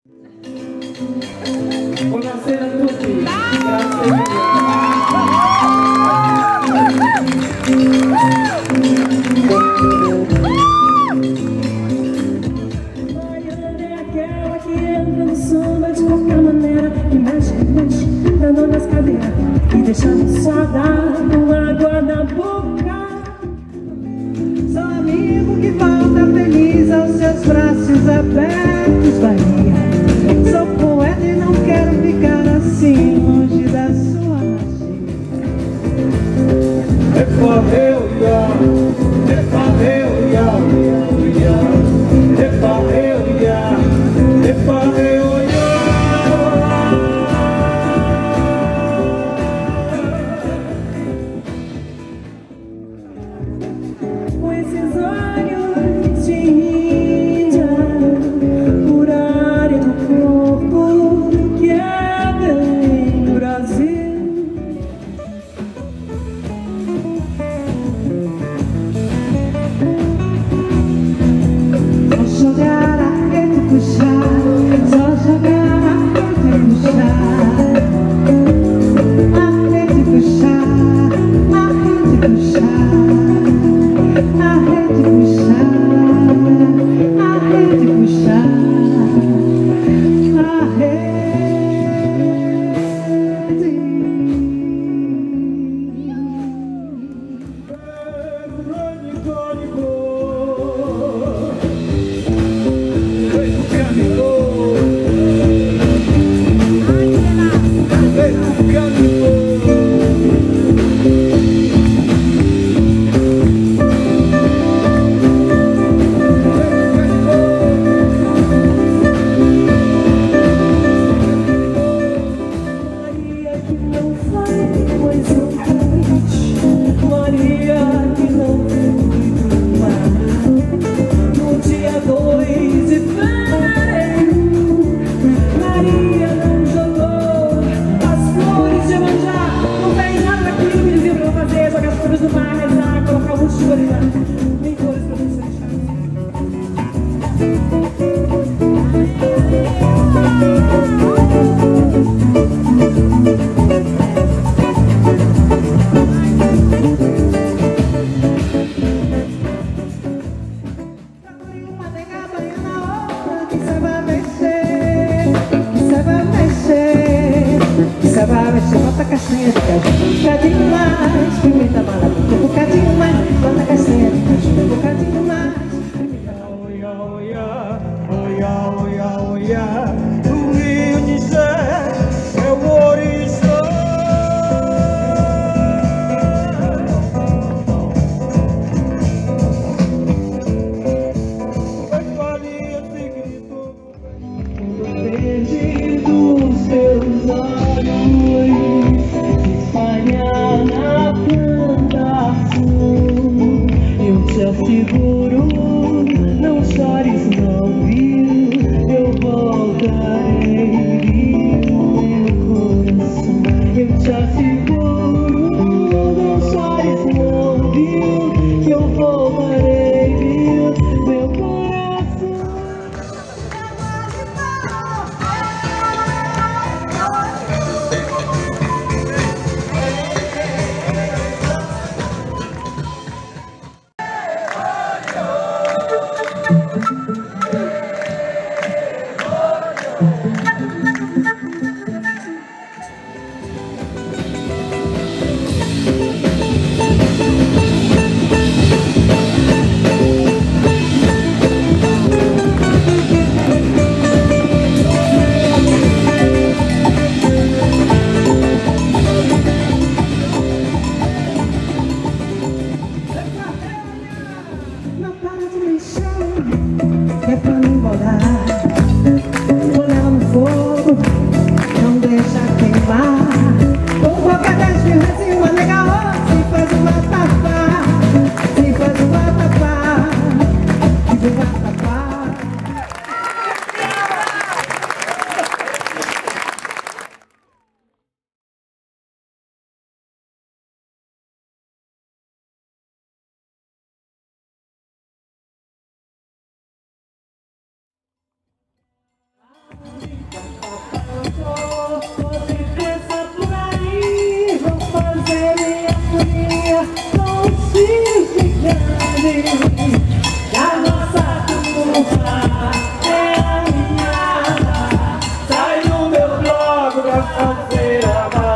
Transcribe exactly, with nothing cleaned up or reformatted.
Buonasera a tutti, grazie mille. Aquela que entra no samba de qualquer maneira, que mexe, mexe, dando nas cadeiras e deixando suada com água na boca. Sou amigo que volta feliz aos seus braços abertos, Bahia. Sou poeta e não quero ficar assim, longe da sua magia. Epa, eu, ya, epa, eu, ya, ya, epa, eu, ya, epa, eu, ya. Com esses olhos de índia, por área do corpo que é bem Brasil. Só jogar a rede e puxar, só jogar a rede e puxar, a rede e puxar, a rede e puxar. A rede puxar, a rede puxar, a rede. Maria que não foi do mar, no dia dois de fevereiro, Maria não jogou as flores de manjar, não fez nada daquilo que diziam pra não fazer, jogar as flores no mar, rezar, colocar um choro, nem flores pra você deixar. Bota castanha de caju, um bocadinho mais, pimenta maracujá, um bocadinho mais, bota castanha de caju, um bocadinho mais. Oia, oia, oia, oia, oia, o Rio de Janeiro é o orixá. As farinhas se gritou Verde dos seus olhos, espalhar na plantação. Eu te asseguro, não chores não, viu? Eu voltarei, viu, meu coração. Eu te asseguro, não chores não, viu? Que eu voltarei, viu, meu coração. Não para de mexer, é pra me molhar. Põe ela no fogo, não deixa queimar. Convoca dez mil reais e uma nega roça e faz um vatapá. E faz um vatapá, e um vatapá. Pode pensar por aí, vou fazer minha folia com X de grande. A nossa turma é alinhada. Sai no meu blog pra fazer a